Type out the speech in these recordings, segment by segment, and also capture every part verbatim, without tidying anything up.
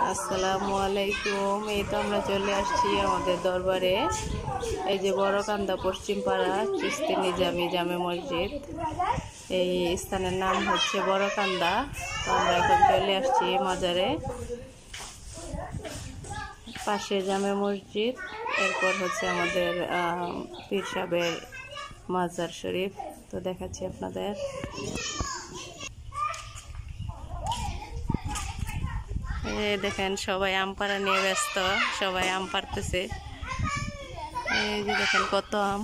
আসসালামু আলাইকুম। এই তো আমরা চলে আসছি আমাদের দরবারে। এই যে বড়কান্দা পশ্চিম পাড়া চিস্তি নিজামি জামে মসজিদ, এই স্থানের নাম হচ্ছে বড়কান্দা। তো আমরা এখন চলে আসছি মাজারে, পাশে জামে মসজিদ, এরপর হচ্ছে আমাদের পীর সাহেবের মাজার শরীফ। তো দেখাচ্ছি আপনাদের। দেখেন সবাই আম পাড়া নিয়ে ব্যস্ত, সবাই আম পাড়তেছে। এই যে দেখেন কত আম।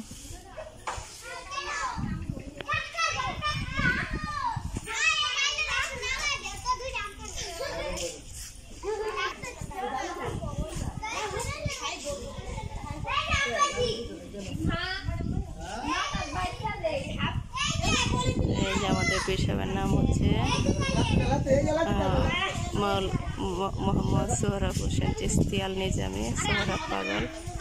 এই যে আমাদের পীর সাহেবের নাম হচ্ছে মোহাম্মদ সোহরাব হোসেন চিস্তি আল নিজামি সোহরাব পাগল।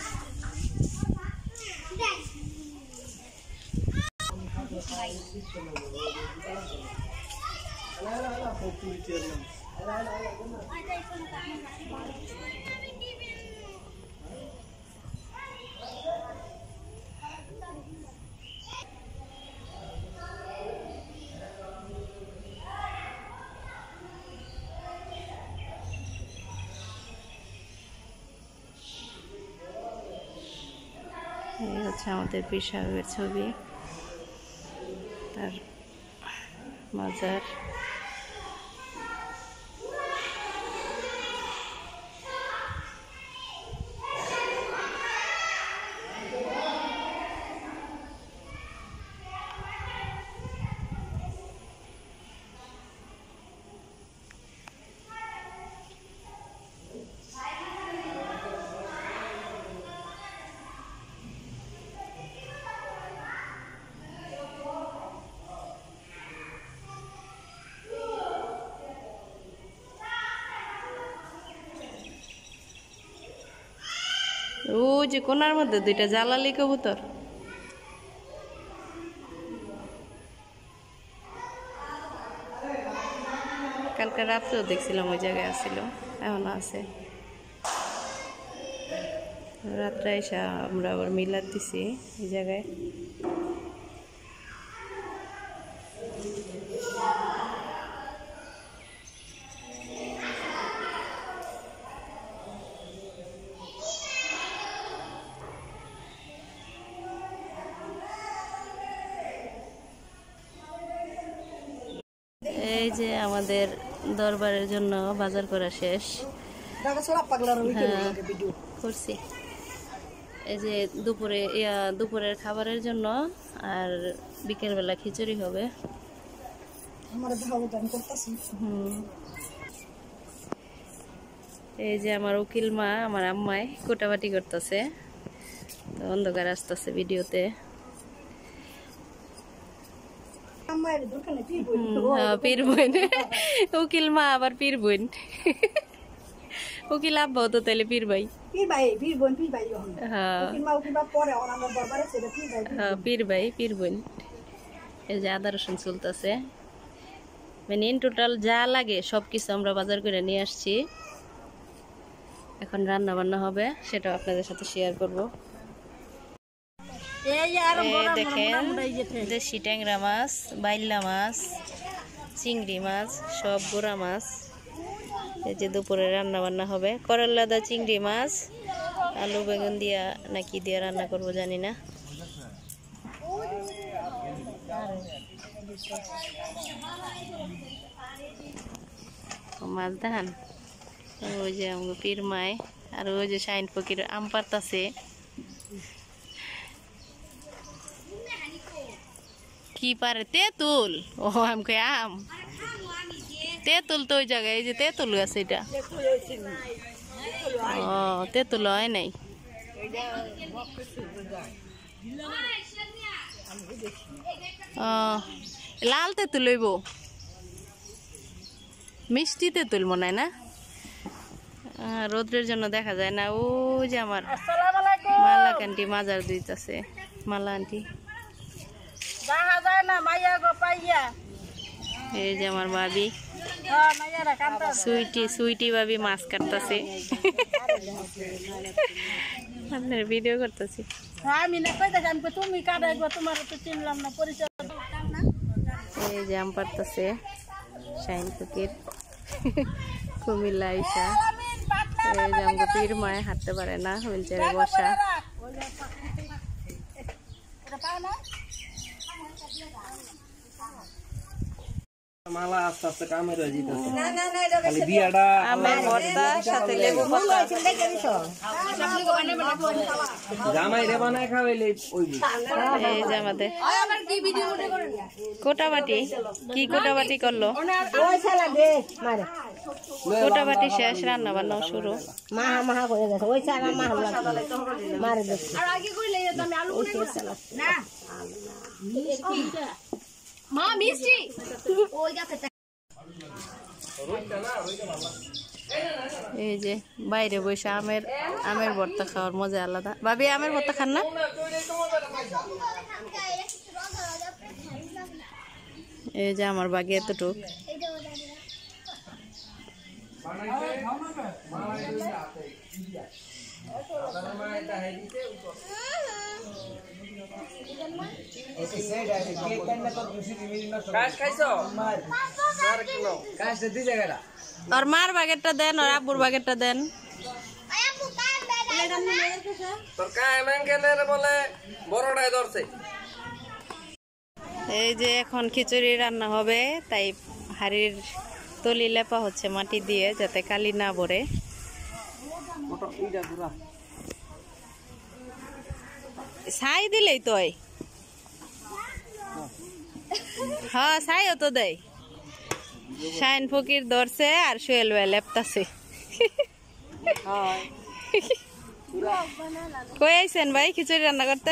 এই হচ্ছে আমাদের পীর সাহেবের ছবি, তার মাজার। ও যে কোনার মধ্যে দুইটা জালালি কবুতর। কালকে রাত্রেও দেখছিলাম ওই জায়গায় আসছিল, এখনো আছে। রাত্রে এসে আমরা আবার মিলাদ দিছি এই জায়গায়। এই যে আমাদের দরবারের জন্য বাজার করা শেষ করছি। এই যে দুপুরে দুপুরের খাবারের জন্য, আর বিকেল বেলা খিচুড়ি হবে। হুম, এই যে আমার উকিল মা, আমার আম্মাই কোটাবাটি করতেছে। তো অন্ধকার আসতেছে ভিডিওতে। পীর বোন, উকিল মা আবার পীর বোন। উকিল আব্বা তো তাহলে পীর ভাই। হ্যাঁ পীর ভাই পীর বোন। এই যে আদা রসুন চলতেছে, মানে ইন টোটাল যা লাগে সবকিছু আমরা বাজার করে নিয়ে আসছি। এখন রান্না বান্না হবে, সেটাও আপনাদের সাথে শেয়ার করবো। দেখেন দেশি ট্যাংরা মাছ, বাইল্লা মাছ, চিংড়ি মাছ, সব গোড়া মাছ। এই যে দুপুরে রান্না বান্না হবে। করল্লা দা চিংড়ি মাছ, আলু বেগুন দিয়া নাকি দিয়া রান্না করবো জানি না। মাছ দেখান। ওই যে আমার পীর মাই, আর ওই যে শাইন ফকির আম পারতাছে। কি পারে? তেঁতুল। ও আমাকে আম তেঁতুল তো ওই জায়গায়, এই যে তেঁতুল আছে এটা। ও তেঁতুল হয় নাই। ও লাল তেঁতুল লইব, মিষ্টি তেঁতুল মনে হয় না। রোদ্রের জন্য দেখা যায় না। ও যে আমার মালা আন্টি মাজার দিতেছে। মালা আন্টি এই যে আমার ভাবি। সুইটি সুইটি ভাবি মাছ কাটতেছে আপনার ভিডিও করতেছি আমি না কইতাছি আমি তুমি কাটা একবার তোমার তো চিনলাম না পরিচয় না এই জাম পারতেছে শাইন ফকির কুমিল্লা আইসা এই জাম পীর মায় হাঁটতে পারে না হুইলচেয়ারে বসা মালা আস্তে আস্তে কামের হয়ে যেতেছে খালি বিয়াটা আমের ভর্তা সাথে লেবু পাতা জামাই রে বানায় খাওয়াইলে ওইবি এই যে আমাদের কোটাবাটি কি কোটাবাটি করলো কোটাবাটি শেষ রান্না বান্না শুরু মাহা মাহা করে গেছে ওই চালা মাহা মারে দিচ্ছে আর আগে কইলে আমি আলু করে না মা মিষ্টি ওই গাছে এই যে বাইরে বসে আমের আমের ভর্তা খাওয়ার মজা আলাদা ভাবি আমের ভর্তা খান না এই যে আমার বাগে এতটুক তোর মার বাগেরটা দেন আর আব্বুর বাগেরটা দেন এই যে এখন খিচুড়ি রান্না হবে তাই হাড়ির তলি লেপা হচ্ছে মাটি দিয়ে যাতে কালি না ভরে ছাই দিলেই তো হ্যাঁ ছাইও তো দেয় শাইন ফকির ধরছে আর সোহেল ভাই লেপতাছে কই আইছেন ভাই খিচুড়ি রান্না করতে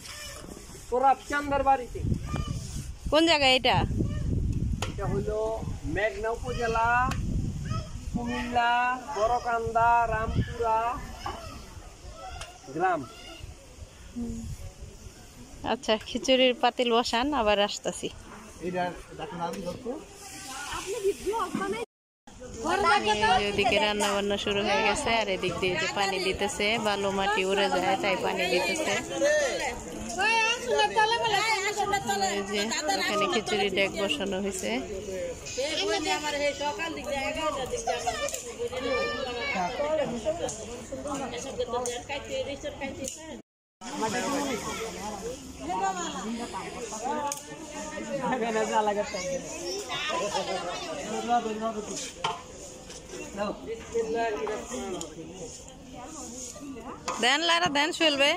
কোন জায়গায় এটা এটা হলো মেঘনা উপজেলা কুমিল্লা বড়কান্দা রামপুরা গ্রাম আচ্ছা খিচুড়ির পাতিল বসান আবার আসতেছি এদিকে রান্না বান্না শুরু হয়ে গেছে আর এদিক দিয়ে যে পানি দিতেছে বালু মাটি উড়ে যায় তাই পানি দিতেছে এখানে খিচুড়ি ডেক বসানো হয়েছে দেন লারা দেন চলবে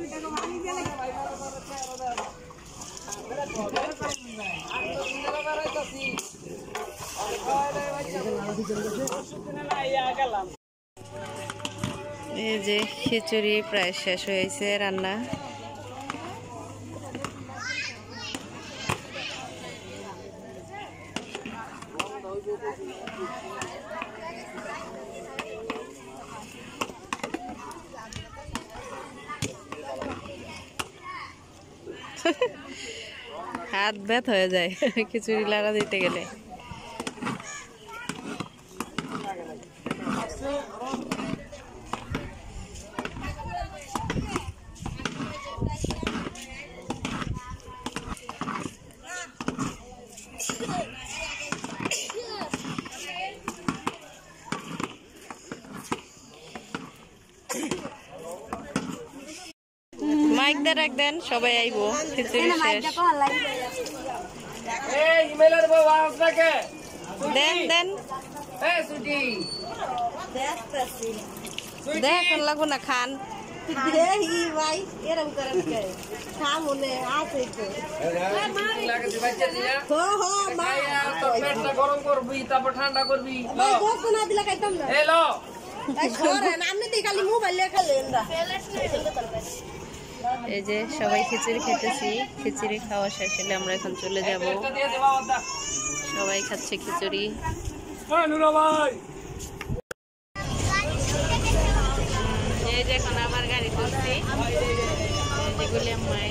এই যে খিচুড়ি প্রায় শেষ হয়েছে রান্না হাত ব্যথা হয়ে যায় খিচুড়ি লাগা দিতে গেলে মাইক দে রাখ দেন সবাই আইবো খিচুড়ি শেষ এই ইমেলের বউ আসবে কে দেন দেন এই সুটি দেখুন লাগবো না খান দেহি ভাই এরকম করেন কে সামনে আছে তো লাগে দি বাচ্চা দিয়া হো হো মা তো পেটটা গরম করবি তারপর ঠান্ডা করবি ভাই ভোগ না দিলা খাইতাম না এই লো তাই সরে না আপনি তো খালি মোবাইল লেখা লেন দা এই যে সবাই খিচুড়ি খেতেছি খিচুড়ি খাওয়া শেষ হলে আমরা এখন চলে যাব সবাই খাচ্ছে খিচুড়ি এই যে এখন আবার গাড়ি তুলছি যেগুলি আমায়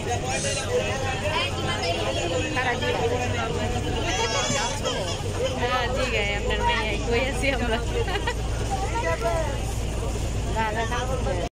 হ্যাঁ জি গাই আপনার মেয়ে কই আছি আমরা